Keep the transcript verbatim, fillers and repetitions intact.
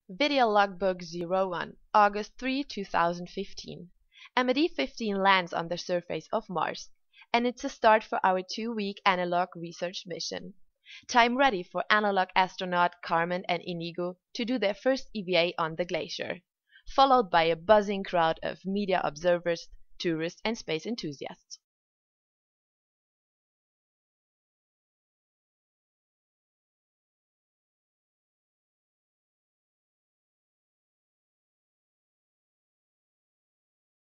Video Logbook zero one, August third, two thousand fifteen. M D fifteen lands on the surface of Mars, and it's a start for our two-week analog research mission. Time ready for analog astronaut Carmen and Inigo to do their first E V A on the glacier, followed by a buzzing crowd of media observers, tourists, and space enthusiasts.